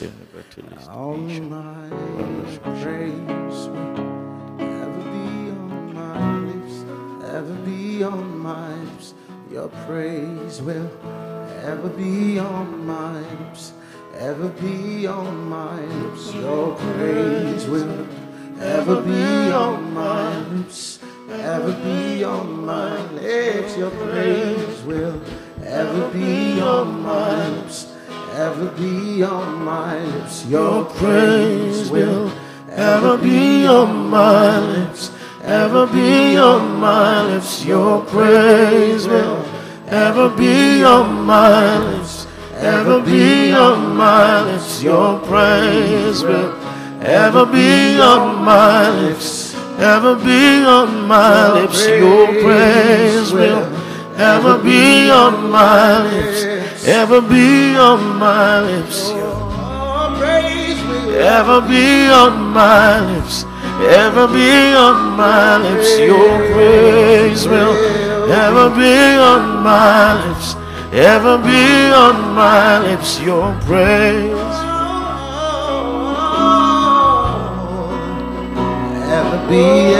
All my praise will ever be on my lips, ever be on my lips. Your praise will ever be on my lips, ever be on my lips. Your praise will ever be on my lips, ever be on my lips. Your praise will ever be on my lips, ever be on my lips. Your praise will ever be on my lips, ever be on my lips. Your praise will ever be on my lips, ever be on my lips. Your praise will ever be on my lips, ever be on my lips. Your praise will ever be on my lips, ever be on my lips. Your praise will ever be on my lips, ever be on my lips. Your praise will ever be on my lips, ever be on my lips. Your praise ever be,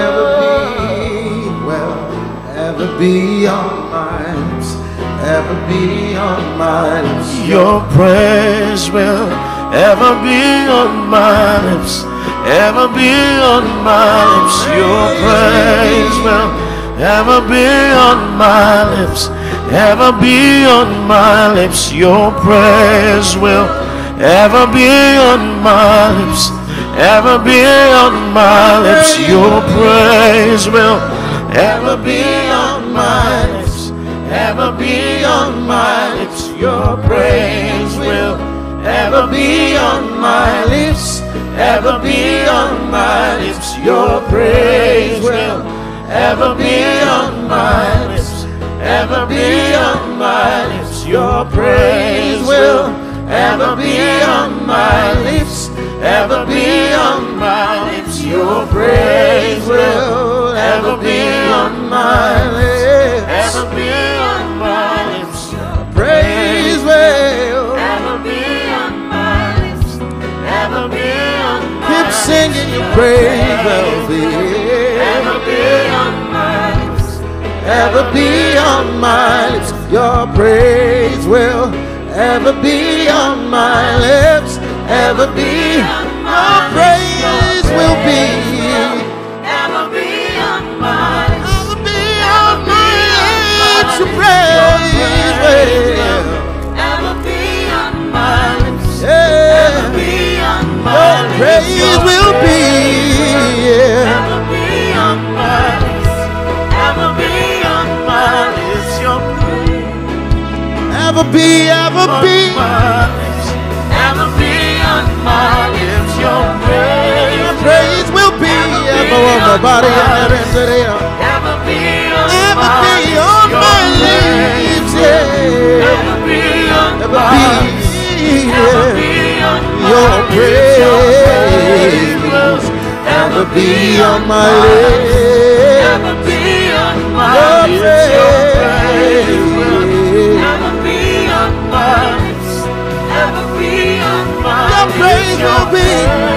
well, ever be on my lips, ever be on my lips. Your praise will ever be on my lips, ever be on my lips. Your praise will ever be on my lips, ever be on my lips. Your praise will ever be on my lips, ever be on my lips. Your praise will ever be on my lips, ever be on my lips. Your praise will ever be on my lips, ever be on my lips. Your praise will ever be on my lips, ever be on my lips. Your praise will ever be on my lips, ever be on my lips. Your praise will ever be on my lips, ever be on my lips. Your praise will ever be on my lips, ever be on my lips. Keep singing your praise will be ever be on my lips, ever be on my lips. Your praise will ever be on my lips, ever be. Your praise will be ever be on my lips, ever be on my lips. Your praise will ever be on my lips, ever be on my lips. Your praise will be ever be on my lips, ever be on my lips. Your praise ever be on my lips, ever be on my lips. Your praise will be ever on my body, ever be on my lips, ever be on my lips. Your praise will ever be on my lips, ever be on my lips. Your praise will ever be on my lips, ever be on my lips. Your praise will be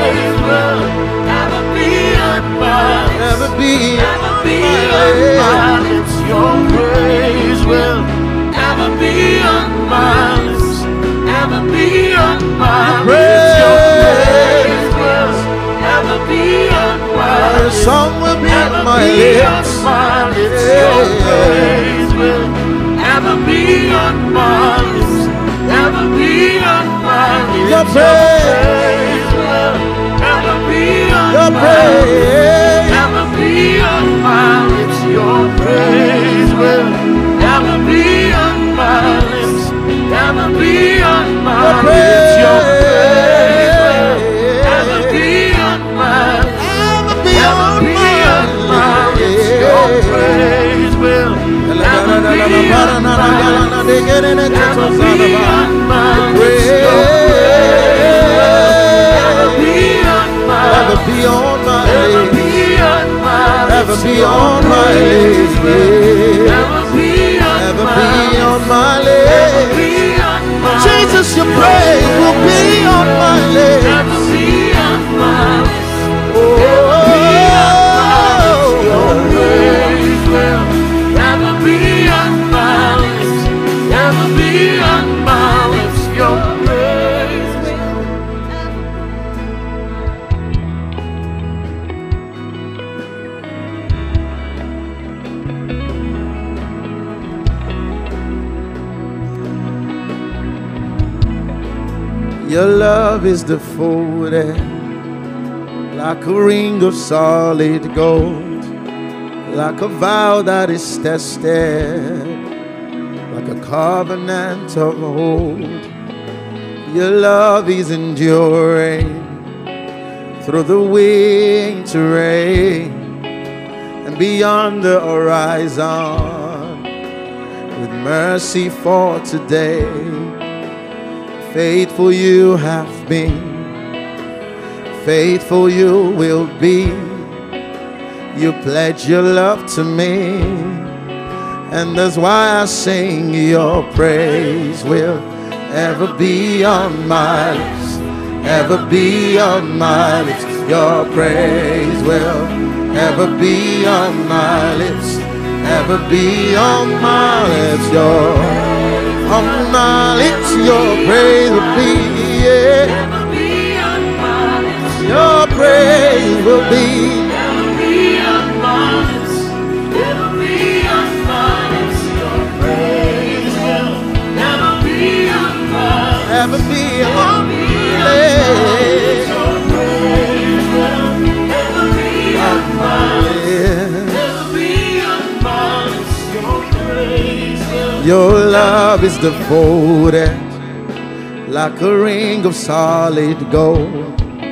ever be on my lips, ever be on my lips. Your praise will ever be on my lips, ever be on my lips. Your praise will ever be on my lips. The song will be on my lips. Your praise will ever be on my lips, ever be on my lips. Your praise will ever be on my lips, ever be on my lips. Your praise will ever be on my lips, ever be on my lips. Your praise will ever be on my lips, ever be on my lips. Your praise will ever be on my lips, ever be on my lips. Ever be on my lips, ever be on my lips, ever be on my lips. Jesus, your praise will be on my lips. Your love is devoted like a ring of solid gold, like a vow that is tested, like a covenant of old. Your love is enduring through the winter rain and beyond the horizon, with mercy for today. Faithful you have been, faithful you will be. You pledge your love to me, and that's why I sing. Your praise will ever be on my lips, ever be on my lips. Your praise will ever be on my lips, ever be on my lips. On my lips, your praise will be, yeah. Ever be on my lips. Your praise will be, ever be on my lips, ever be on my lips. Your praise will never be on my lips, ever be on my lips. Your praise will never be on my lips, ever be on my lips. Your praise will. Your love is devoted like a ring of solid gold.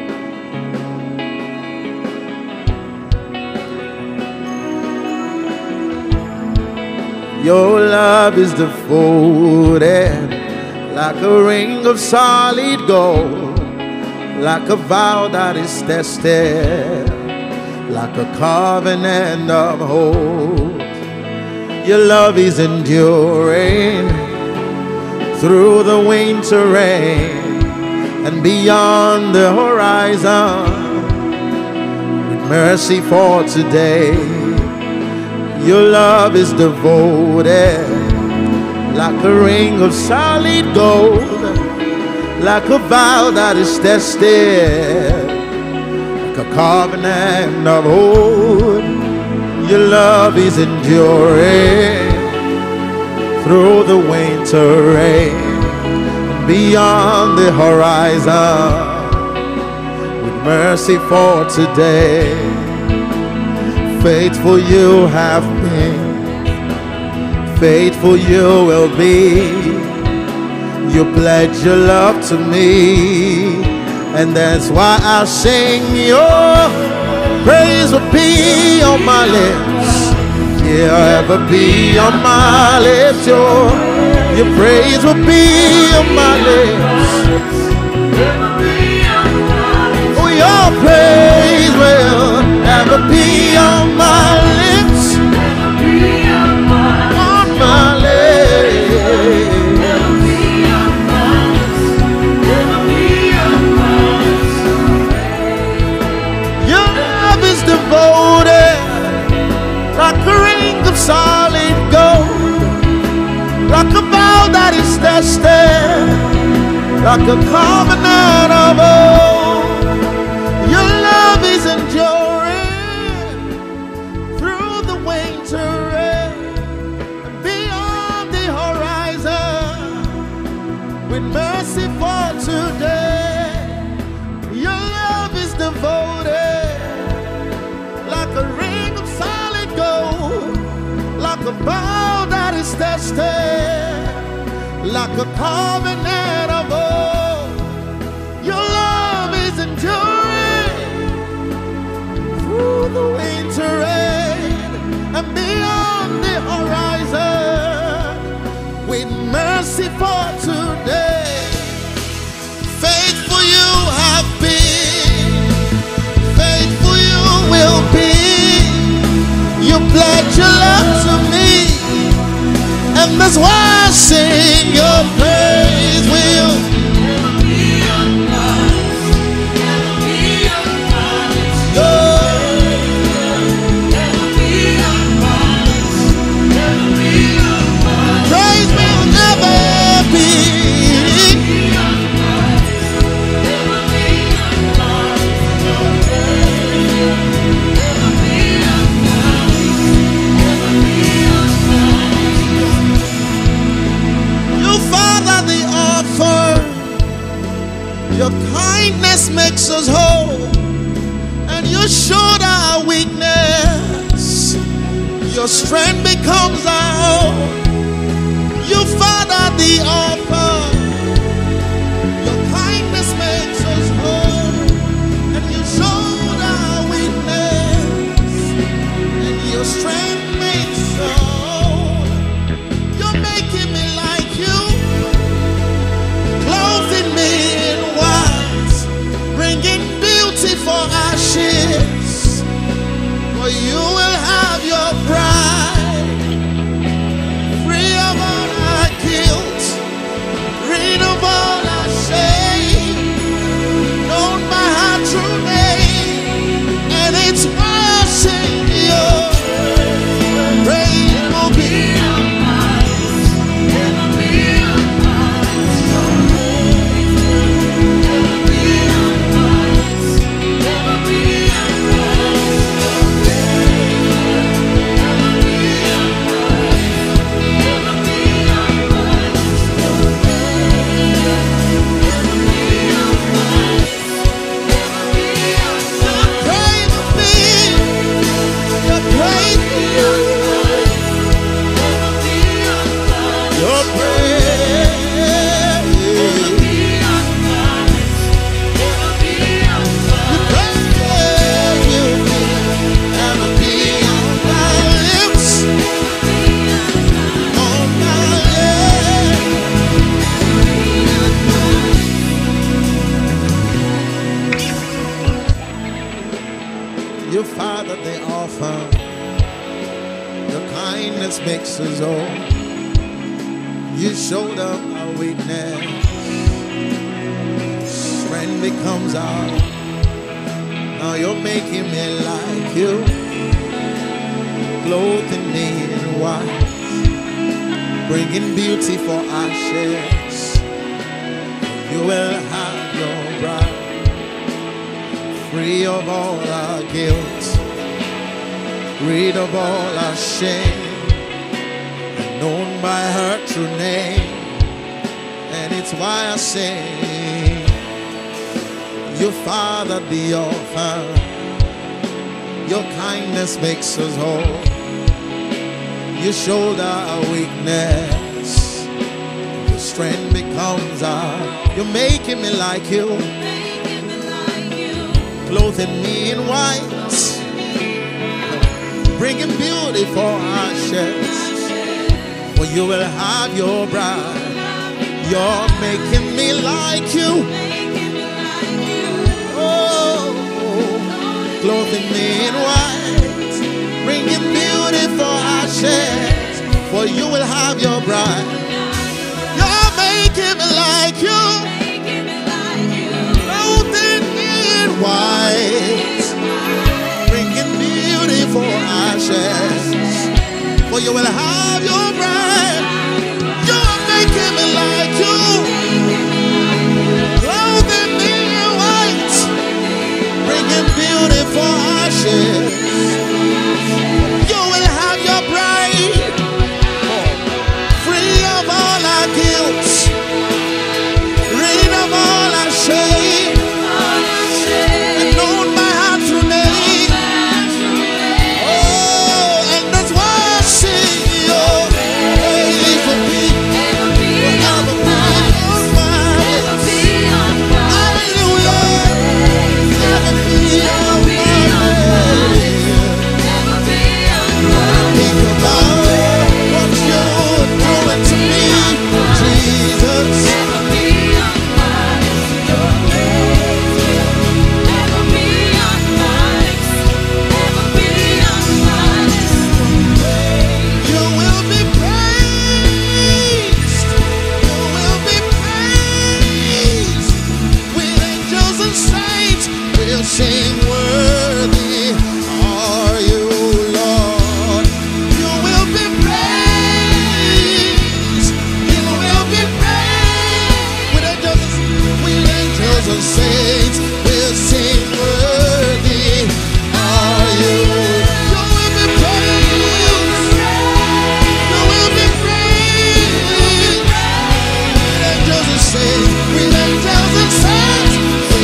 Your love is devoted like a ring of solid gold, like a vow that is tested, like a covenant of old. Your love is enduring through the winter rain and beyond the horizon, with mercy for today. Your love is devoted like a ring of solid gold, like a vow that is tested, like a covenant of old. Your love is enduring through the winter rain, beyond the horizon, with mercy for today. Faithful you have been, faithful you will be. You pledge your love to me, and that's why I sing. Your praise will be on my lips, yeah, ever be on my lips. Your praise will be on my lips, oh, your praise will ever be on my lips, on my lips. Your love is devoted like a ring of solid gold, like a vow that is tested, like a covenant of old. Your love is enduring through the winter rain and beyond the horizon, with mercy for today. Your love is devoted like a ring of solid gold, like a vow that is tested, like a covenant of old. Your love is enduring through the winter rain and beyond the horizon, with mercy for today. Faithful you have been, faithful you will be. You pledge your love to me, and that's why I sing. Your praise will never be on my lips, never be on my lips. Your never be on my lips, never be on my lips. Praise will never be on my lips, never be on my lips. Your praise will never be on my lips, never be on my lips. You, Father, kindness makes us whole, and you showed our weakness. Your strength becomes our own. You Father the offer. Your kindness makes us whole, and you showed our weakness, and your strength makes us whole. You're making me like you, clothing me in white, bringing beauty for ashes. For you will have your bride, free of all our guilt, free of all our shame, known by her true name, and it's why I sing your praise will be our minds, never be our minds, never be our minds, never be our minds, your Father the offer. Your kindness makes us whole. You showed up our weakness. Strength becomes our own. Now you're making me like you, clothing me in white, bringing beauty for ashes. You will have your bride, free of all our guilt, rid of all our shame, and known by her true name. And it's why I sing, your Father the orphan. Your kindness makes us whole. You shoulder our weakness. Your strength becomes our. You're making me like you, clothing me in white, bringing beauty for ashes. For you will have your bride. You're making me like you. Oh, clothing me in white, bringing beauty for ashes. For you will have your bride. You're making me like you, clothing me in white, bringing beauty for ashes. For you will have your bride. You're making me like you, clothing me in white, bringing beauty for ashes. You will have your bride, free of all our guilt, rid of all our shame, and known by her true name. Oh, and that's why I sing your praise will be forever on my lips. Hallelujah, never be on my lips. Think about what you're doing to me, Jesus. You will be praised. You will be praised. With angels and saints, we'll sing worthy are you, Lord. You will be praised. You will be praised. With angels and saints, we'll sing worthy are you. You will be praised. You will be praised. With angels and saints, with angels and saints,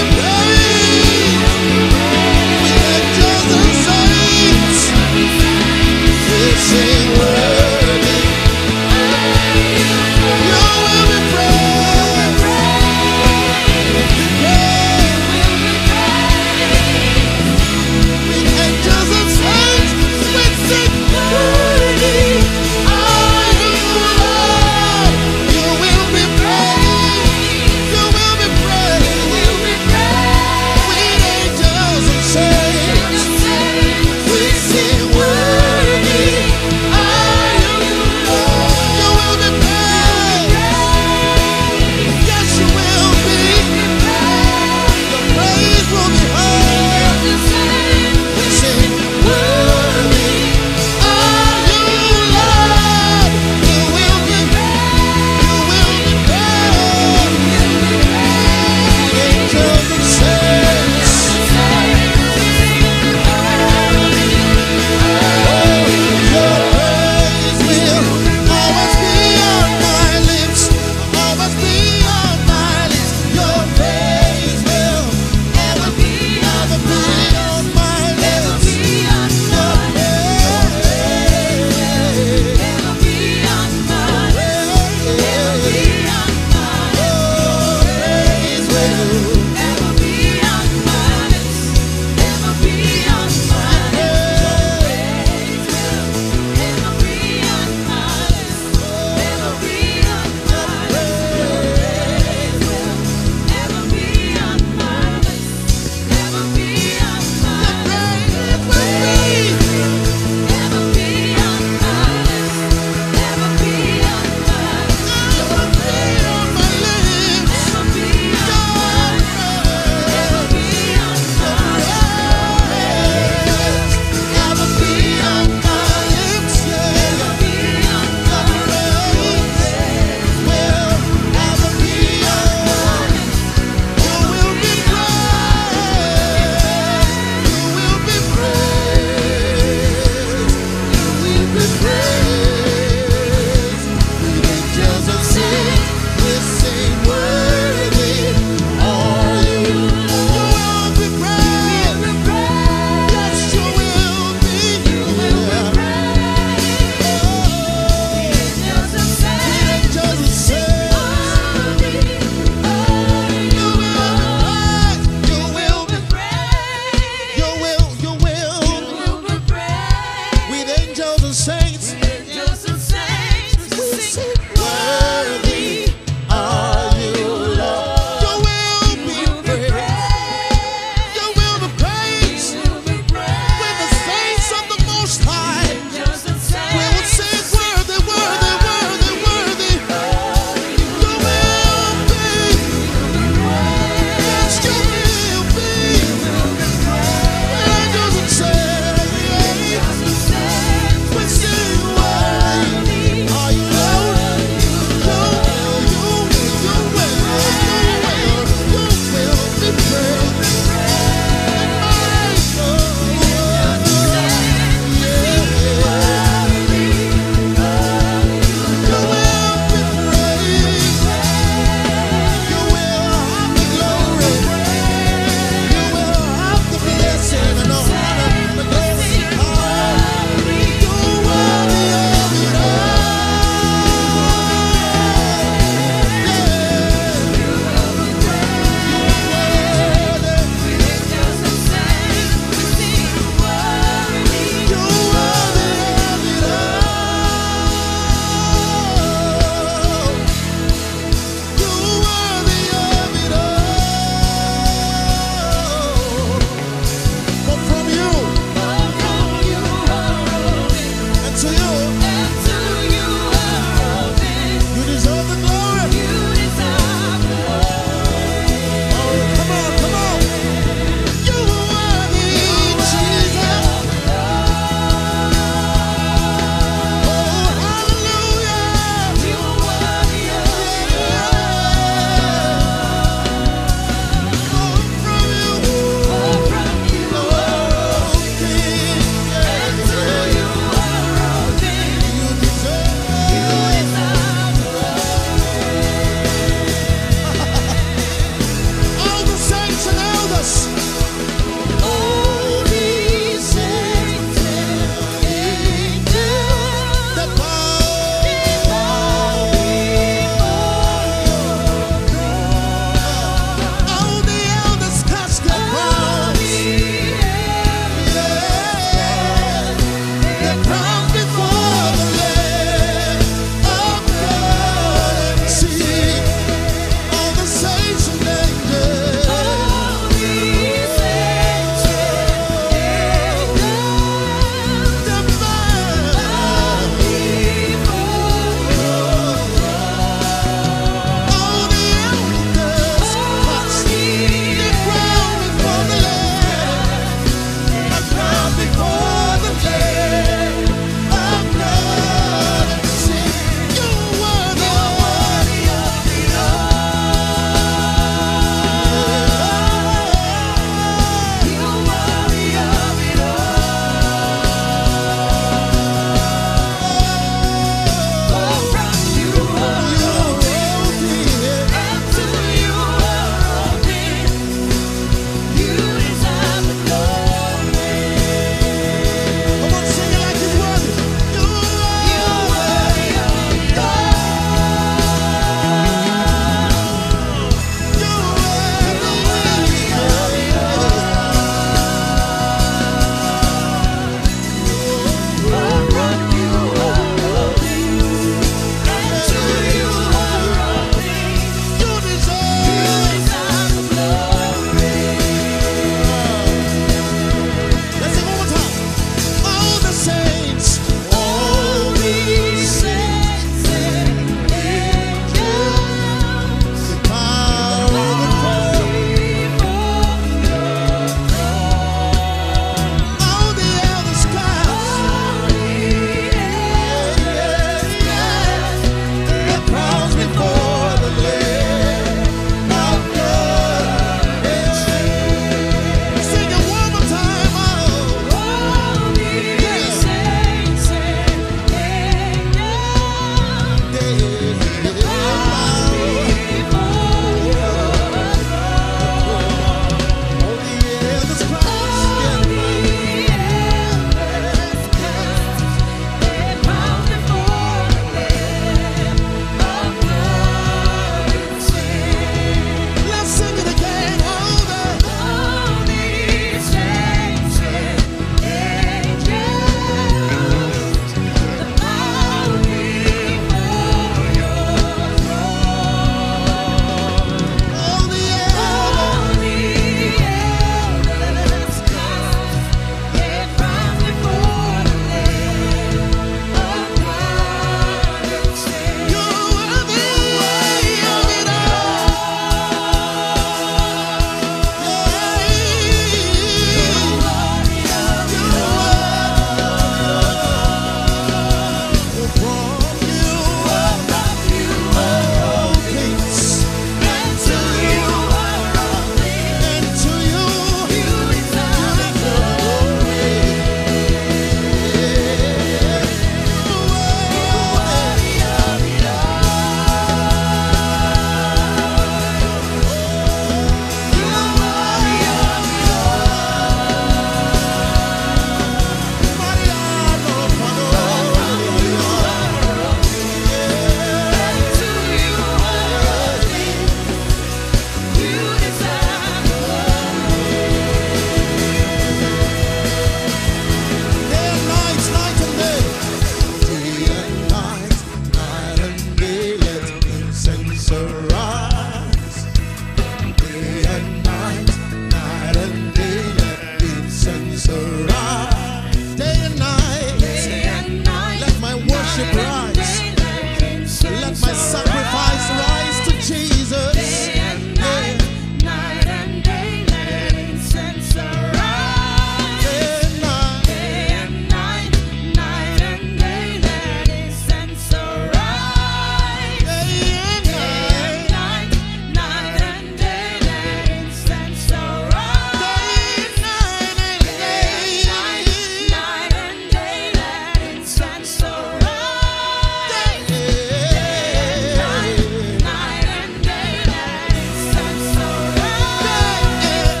Let my sacrifice rise to Jesus. Day and night, night and day, let incense arise. Day and night, night and day, let incense arise. Day and night, night and day, let incense arise. Day and night, night and day, let incense arise. Day and night, night and day, let incense arise. Day and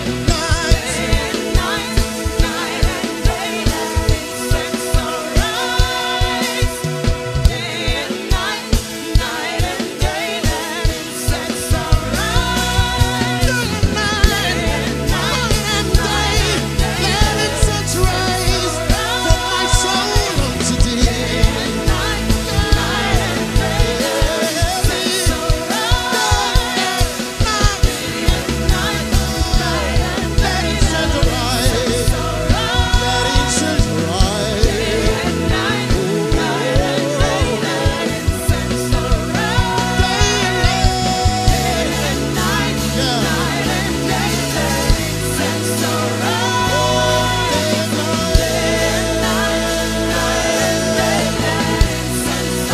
night, night and day, let incense arise. Day and night, night and day, let incense arise. Day and night, night and day, let incense rise from my soul unto thee. Day and night, night and day, let incense arise. Day and night, night and day, let incense arise. Let incense rise. Day and night, night and day, let incense arise. Day and night, night and day, let incense arise. Day and night, night and day, let incense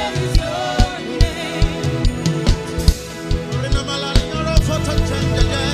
Thank you.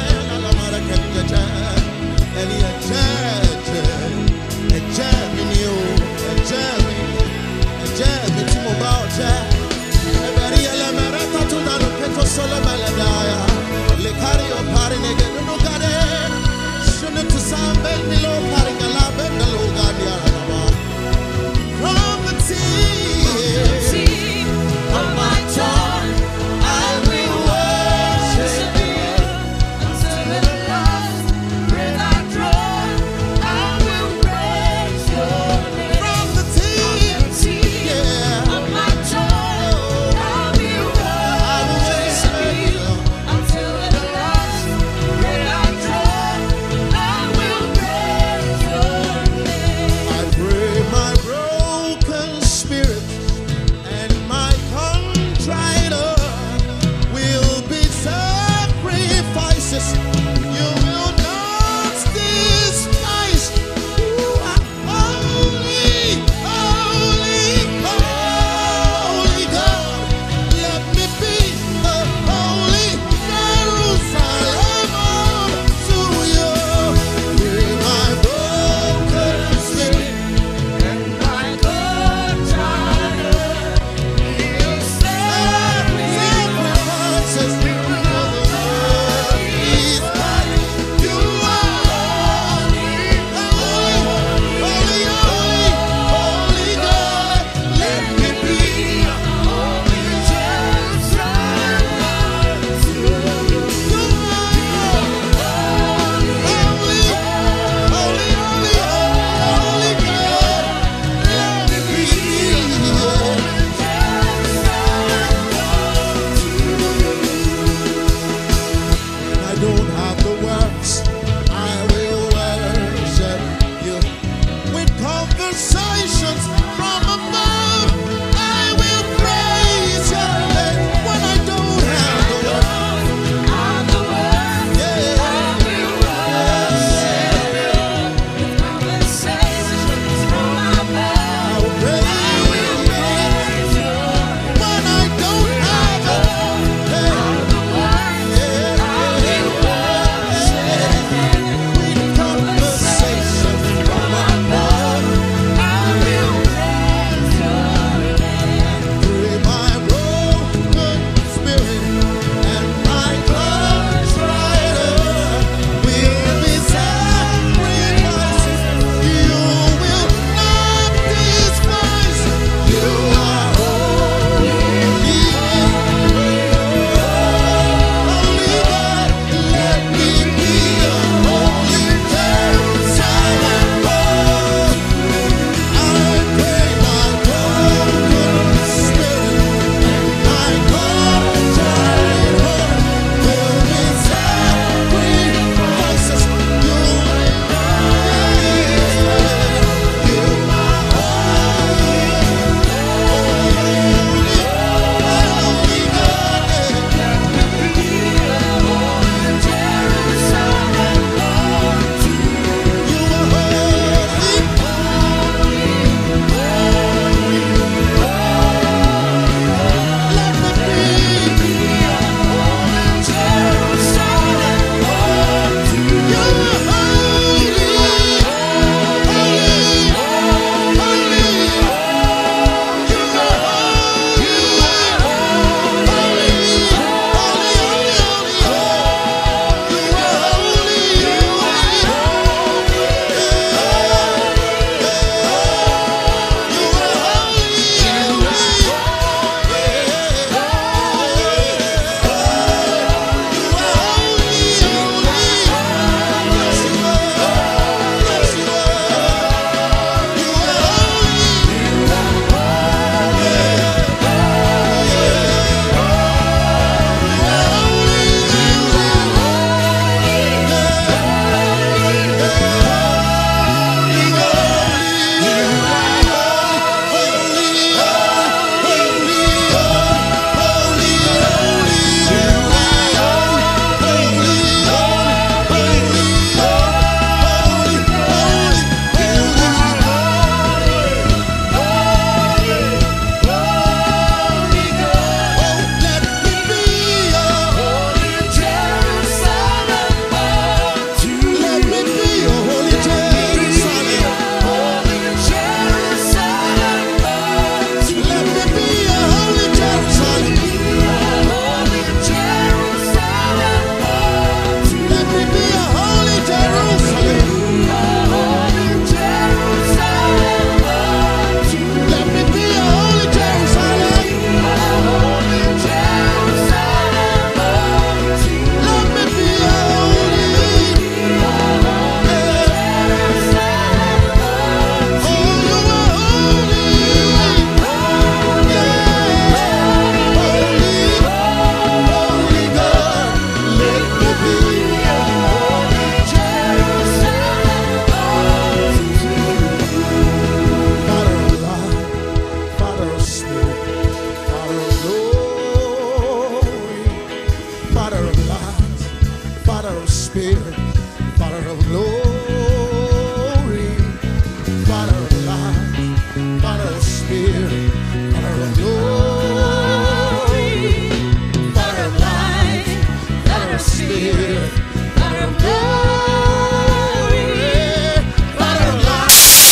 Father of light, Father of spirit, Father of glory, Father of light, Father of spirit, Father of glory, Father of light, Father of spirit, Father of glory, Father of light.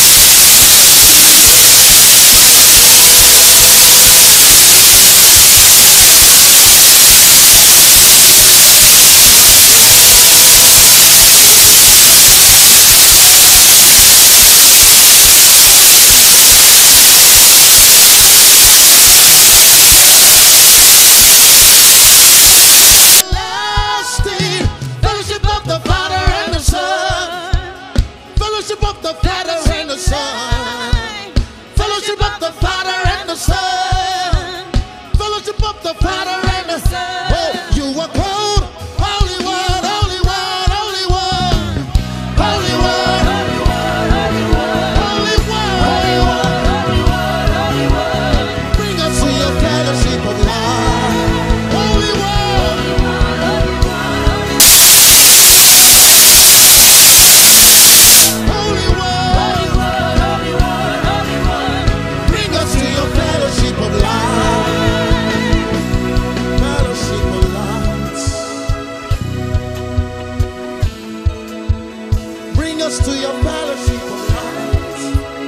To your fellowship of light,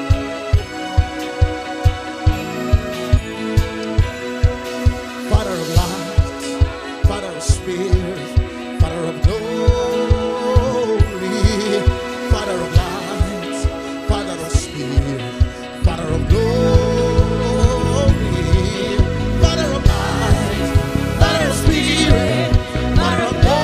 Father of light, Father of spirit, Father of glory, Father of light, Father of spirit, Father of glory, Father of light, Father of spirit, Father of glory.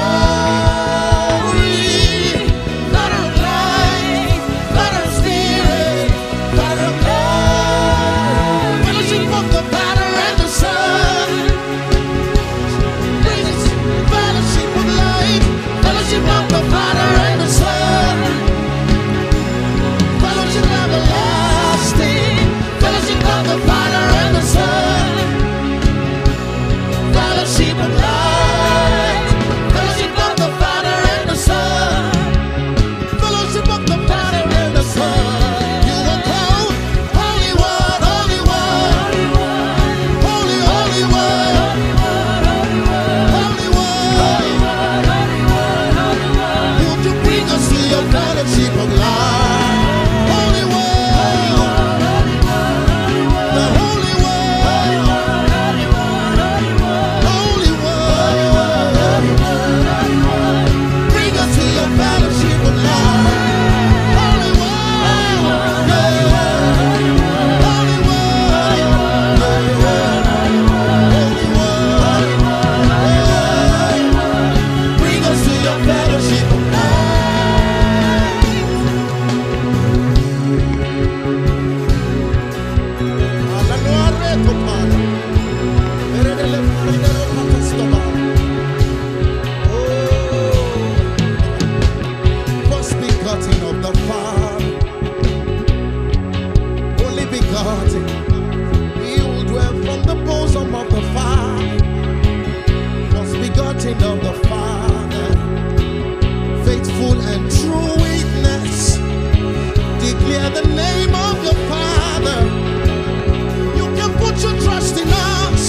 Of the Father, faithful and true witness, declare the name of your Father. You can put your trust in us.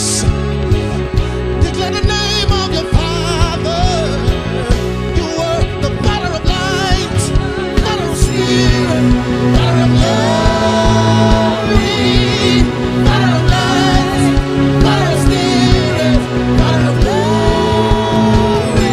Declare the name of your Father. You are the Father of light, Father of spirit, Father of glory, Father of light, Father of spirit, Father of glory.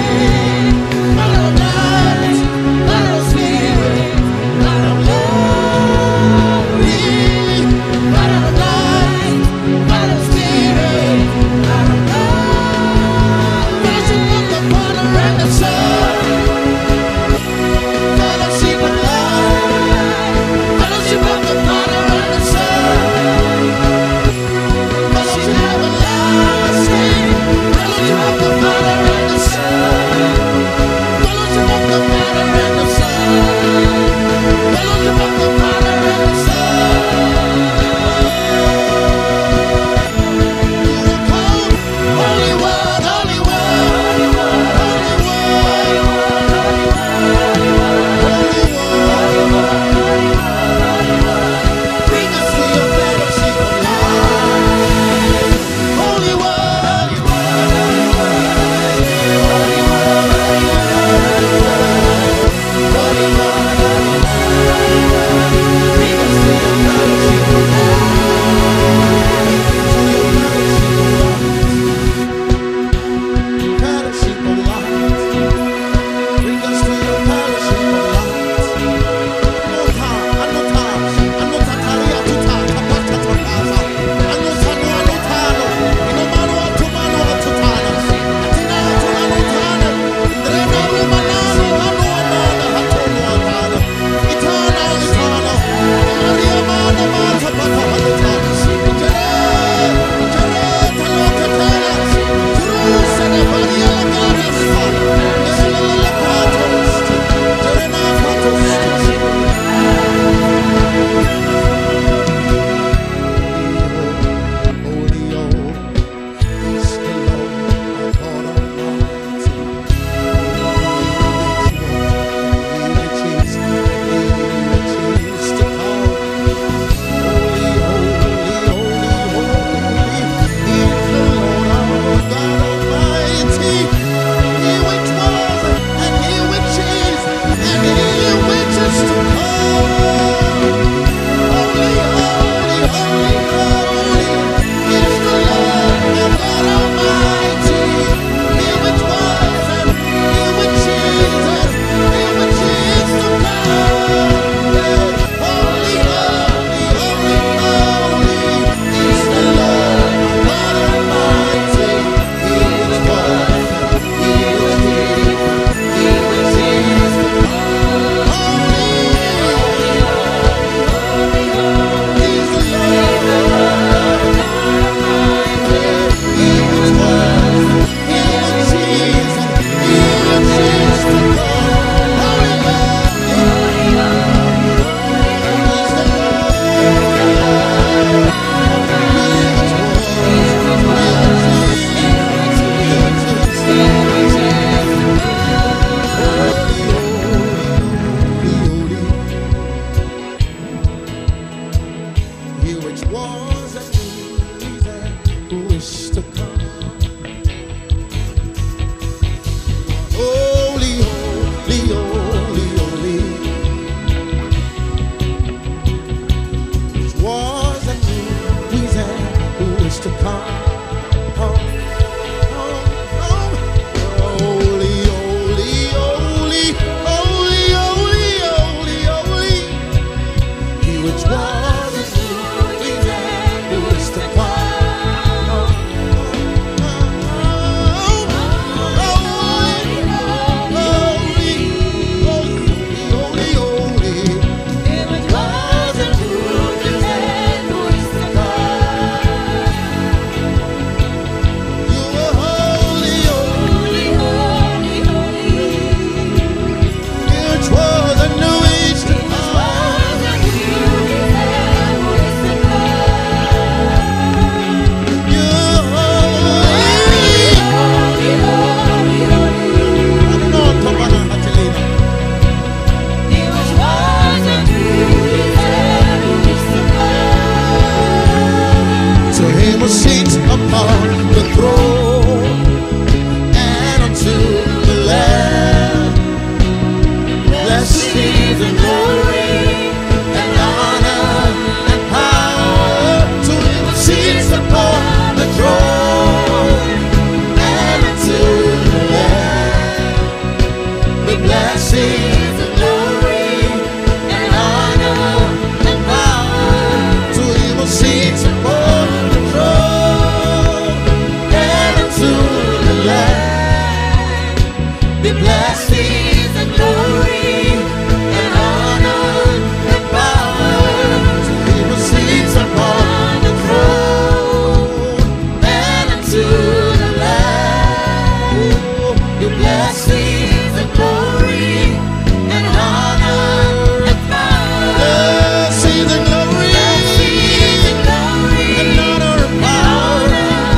blessings and glory and honor and power to Him who sits upon the throne and unto the Lamb. Be blessings and glory and honor and power to Him who sits upon the throne and unto the Lamb. Be blessings and glory and honor and power. Blessings and glory and honor and power.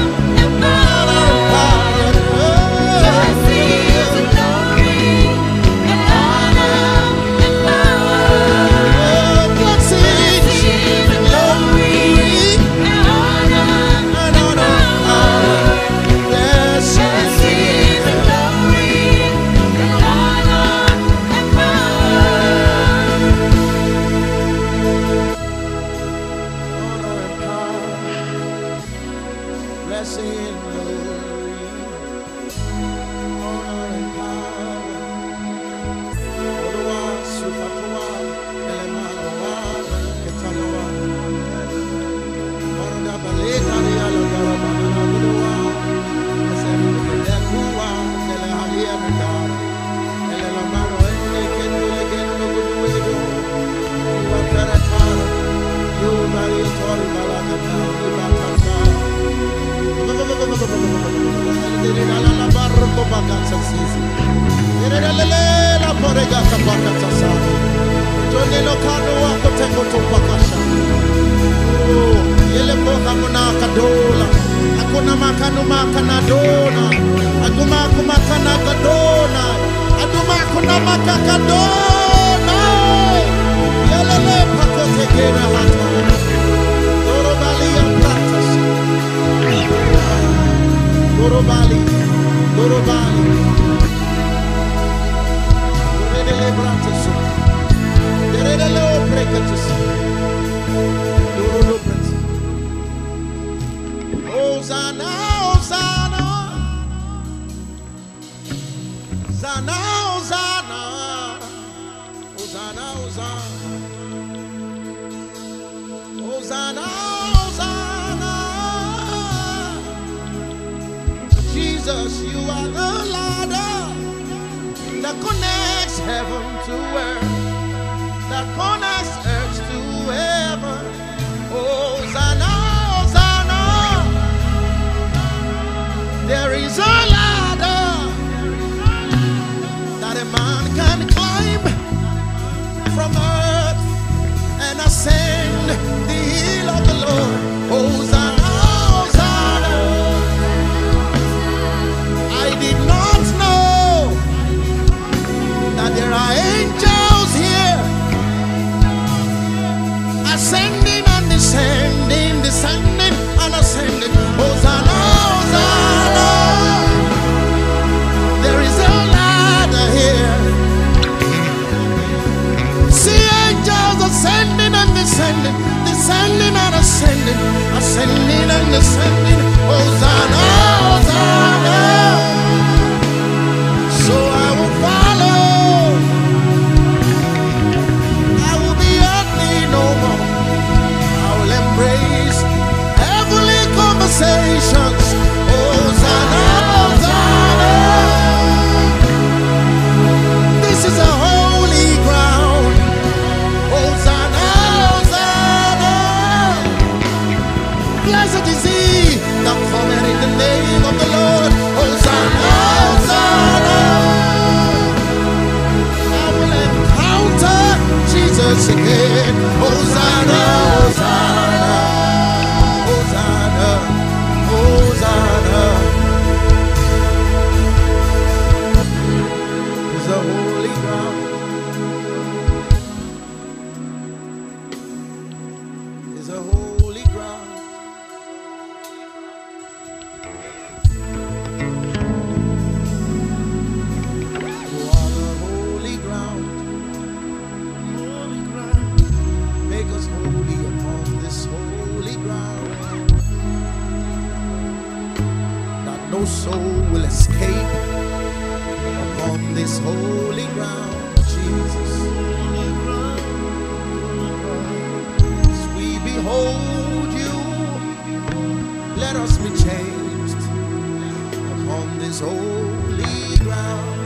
Blessings and glory and honor and power. Blessings and glory and honor and power. Blessings and glory and honor and power. Blessing and glory, honor and power. Odoa, Sufatoa, Elemanoa, Ketaloa. Maroda Baleka, Rialogara, Banana, Vidoa. Esemekua, Telehalia, Vidara. Elamano, Kendo, Guduedo. You are Peratara. You are Variatori, Balagata, you are Tata. Gorobali, Gorobali, Redele Bratus, Redele Brecatus, Doro Prince. Hosanna, Hosanna, Hosanna, Hosanna, Hosanna, Hosanna, Hosanna, Hosanna. Jesus, you are the ladder that connects heaven to earth, that connects earth to heaven. Hosanna, Hosanna. There is a ladder that a man can climb from earth and ascend the hill of the Lord. Hosanna, Hosanna. I did not know that there are angels here ascending and descending, descending and ascending. Hosanna, Hosanna. There is a ladder here. See angels ascending and descending, descending and ascending, ascending and descending. Hosanna, Hosanna. So I will follow. I will be earthly no more. I will embrace heavenly conversations. Hosanna, Hosanna. This is a holy ground. Hosanna, Hosanna. Blessed is He that cometh in the name of the Lord. Hosanna, Hosanna. I will encounter Jesus again. Hosanna, Hosanna, Hosanna, Hosanna. It's a holy ground. It's a holy ground. You are the holy ground. Holy ground. Make us holy upon this holy ground, that no soul will escape upon upon this holy ground, Jesus. As we behold you, let us be changed upon this holy ground.